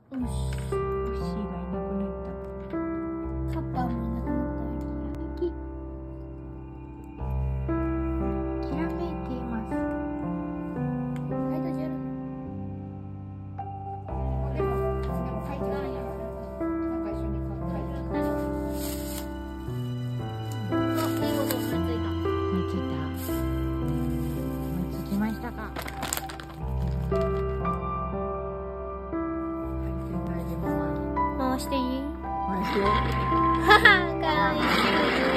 よし。 ウッシーがいなくなった。 カッパーもいなくなったよ。 きらめいています。 ライト中やる。でも書いてないやろ。なんか一緒に書いてる。いいこと思いついた。 思いついた。思いつきましたか。 回していい？ 回してよ。 はは、かわいい。